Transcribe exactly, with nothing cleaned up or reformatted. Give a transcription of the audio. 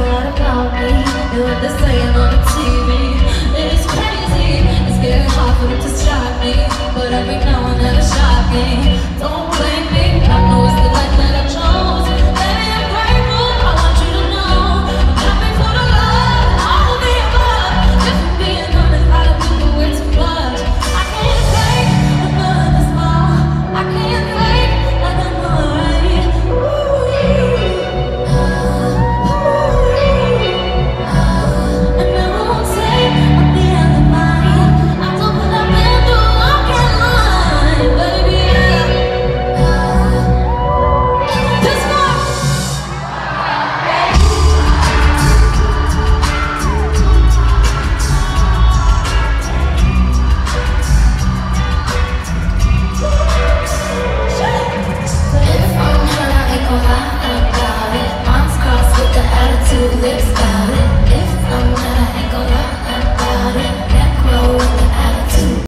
lot about me and what they're saying on the T V. It's crazy, it's getting hard for them to stop me, but every now and then it's shocking. Don't blame me, I know it's